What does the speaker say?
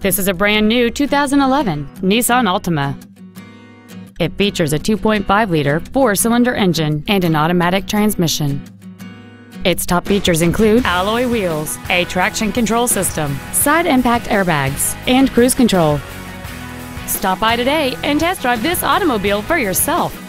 This is a brand new 2011 Nissan Altima. It features a 2.5-liter four-cylinder engine and an automatic transmission. Its top features include alloy wheels, a traction control system, side impact airbags, and cruise control. Stop by today and test drive this automobile for yourself.